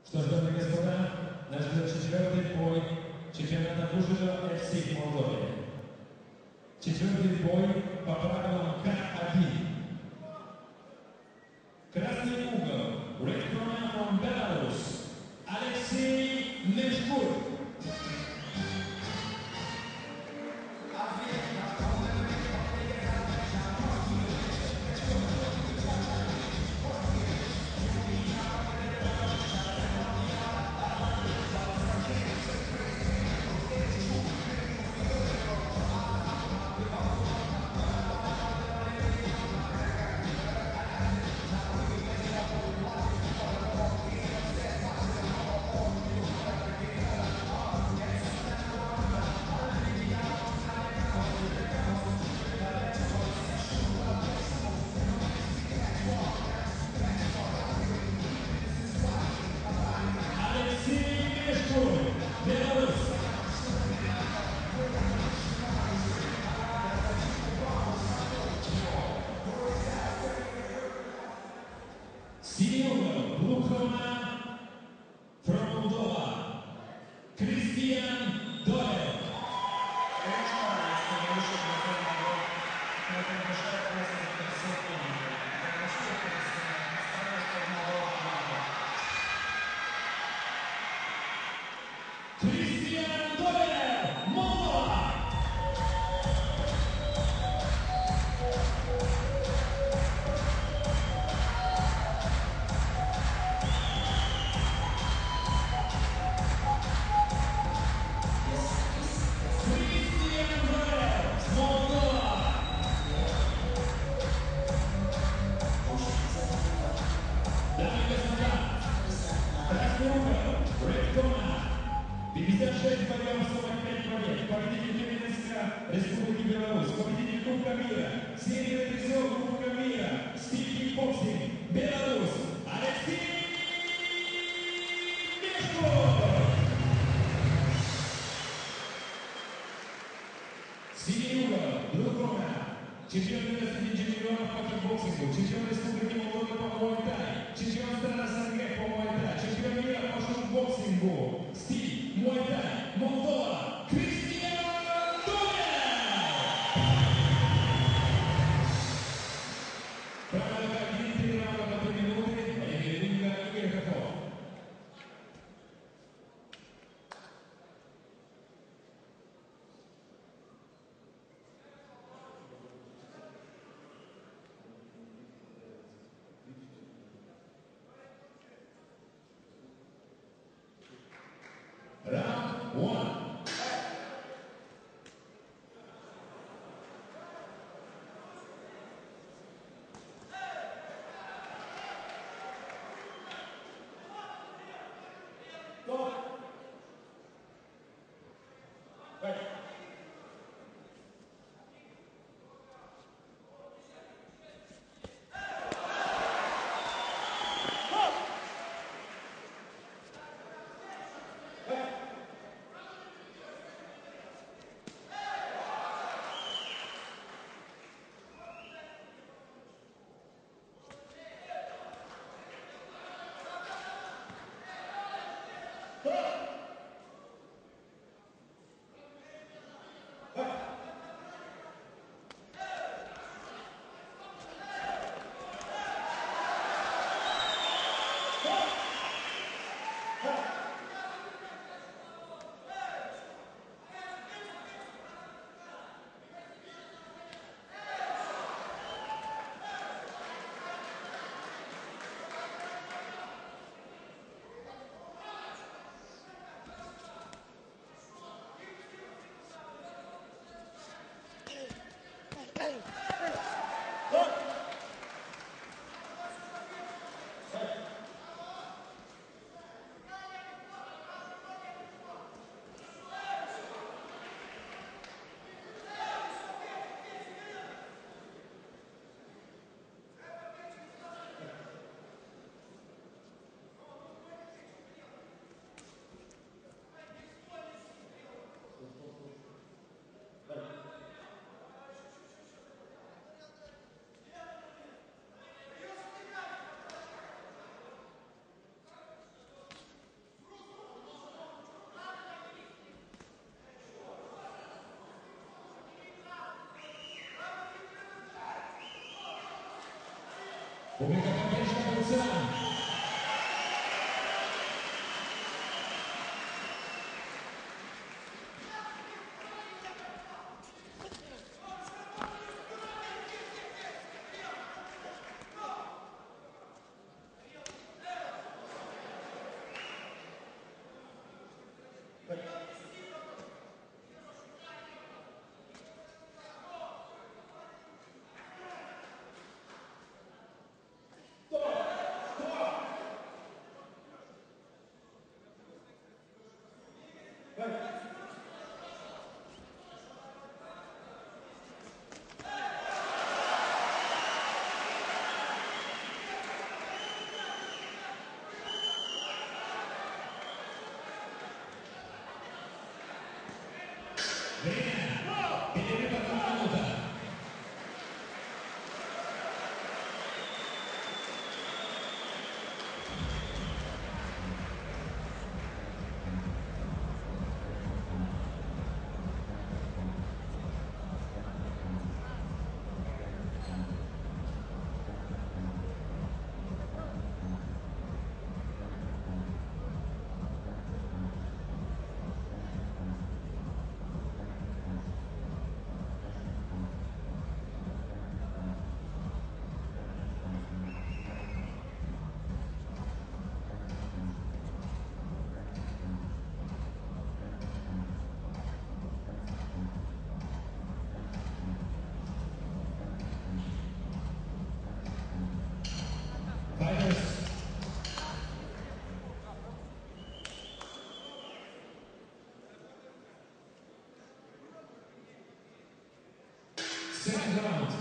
Что ж, дамы и господа, нас ждет четвертый бой чемпионата Ужино FC в Молдове. Четвертый бой по правилам К1. Красный угол, Red Corner from Belarus, Алексей Мешкур. Синего, Blue Corner from Moldova, Christian Doyle. Christian Doyle, Moldova. Red Corner, 56 боев, 45 побед, победитель Минска, Республики Беларусь, победитель Кубка мира, серийный призер Кубка мира, стиль боксинг, Беларусь, Алексей Мешкур. Синий угол, Blue Corner, чемпион мира среди чемпионов по кикбоксингу, чемпион Республики Молдова по муай-тай, чемпион страны СНГ по муай-тай, чемпион мира по шутбоксингу, стиль муай-тай, Молдова, Кристиан Дойль! Правила как 3 раунда по 3 минуты, ринга Игорь Хохлов. Round 1. Pública podnieśla Lucjan. Время. Перерыв 1 минута. Fighters. Second round.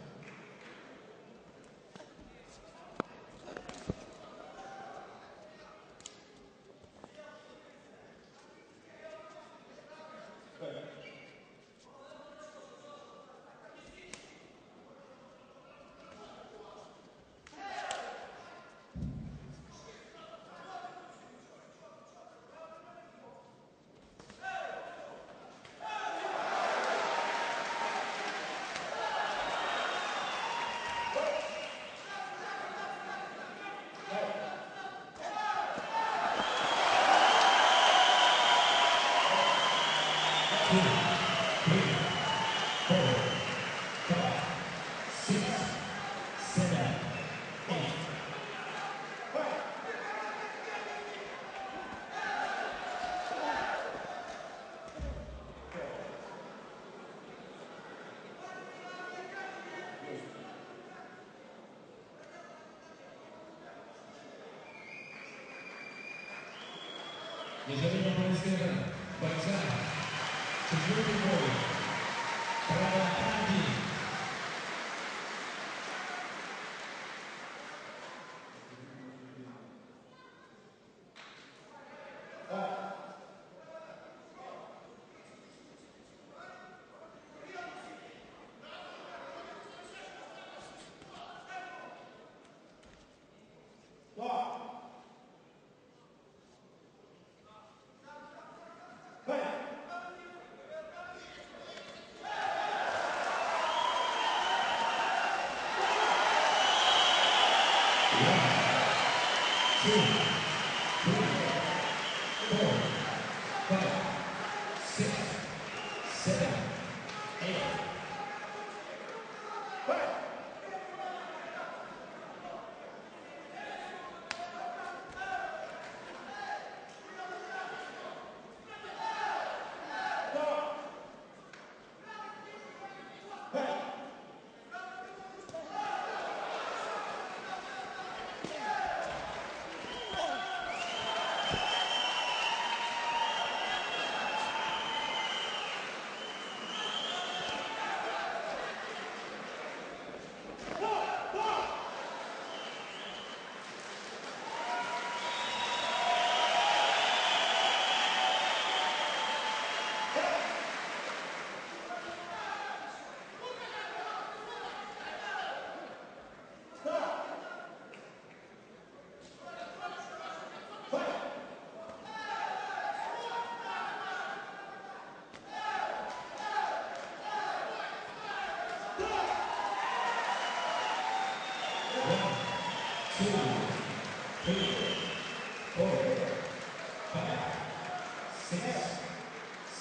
Ежедневно происходит бойца. Четвертый бой. Право Анди.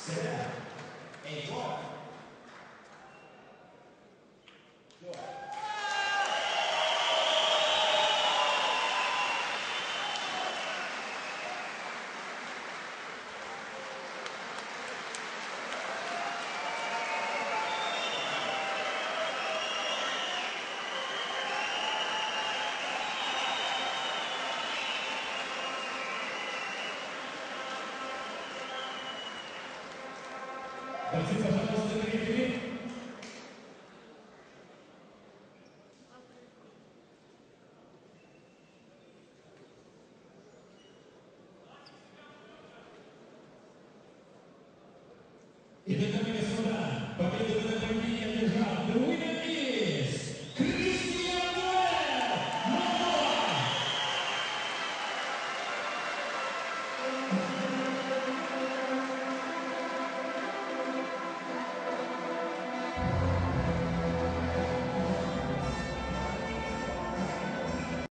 Борцы, пожалуйста, рефери. И это